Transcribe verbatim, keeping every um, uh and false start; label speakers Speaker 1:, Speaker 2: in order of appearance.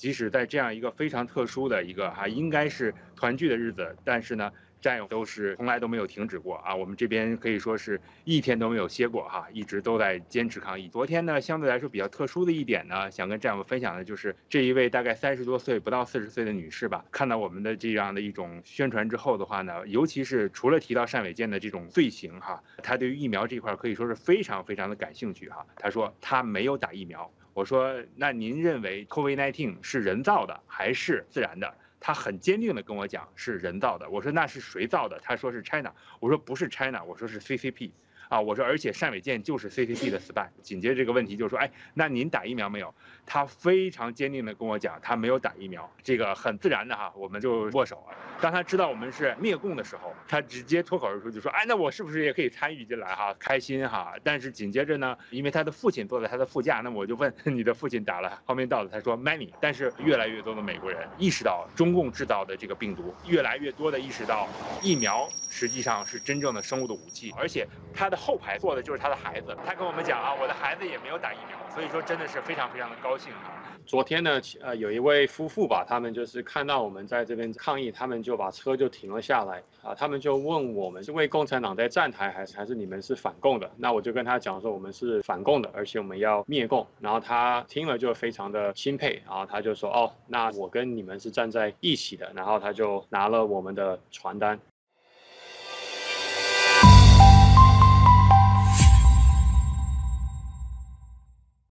Speaker 1: 即使在这样一个非常特殊的一个哈、应该是团聚的日子，但是呢，战友都是从来都没有停止过啊。我们这边可以说是一天都没有歇过哈，一直都在坚持抗疫。昨天呢，相对来说比较特殊的一点呢，想跟战友们分享的就是这一位大概三十多岁不到四十岁的女士吧，看到我们的这样的一种宣传之后的话呢，尤其是除了提到单伟健的这种罪行哈，她对于疫苗这块可以说是非常非常的感兴趣哈。她说她没有打疫苗。我说那您认为 COVID 十九 是人造的还是自然的？他很坚定的跟我讲是人造的。我说那是谁造的？他说是 China。我说不是 China，我说是 C C P。啊，我说而且单伟健就是 C C P 的 spy。紧接着这个问题就说，哎，那您打疫苗没有？他非常坚定的跟我讲，他没有打疫苗。这个很自然的哈，我们就握手了。当他知道我们是灭共的时候，他直接脱口而出就说，哎，那我是不是也可以参与进来哈？开心哈。但是紧接着呢，因为他的父亲坐在他的副驾，那我就问你的父亲打了泡面道的，他说 many。但是越来越多的美国人意识到中共制造的这个病毒，越来越多的意识到疫苗实际上是真正的生物的武器，而且他的后排坐的就是他的孩子。他跟我们讲啊，我的孩子也没有打疫苗，所以说真的是非常非常的高兴啊。
Speaker 2: 昨天呢，呃，有一位夫妇吧，他们就是看到我们在这边抗议，他们就把车就停了下来啊，他们就问我们是为共产党在站台，还是还是你们是反共的？那我就跟他讲说，我们是反共的，而且我们要灭共。然后他听了就非常的钦佩，然后他就说，哦，那我跟你们是站在一起的。然后他就拿了我们的传单，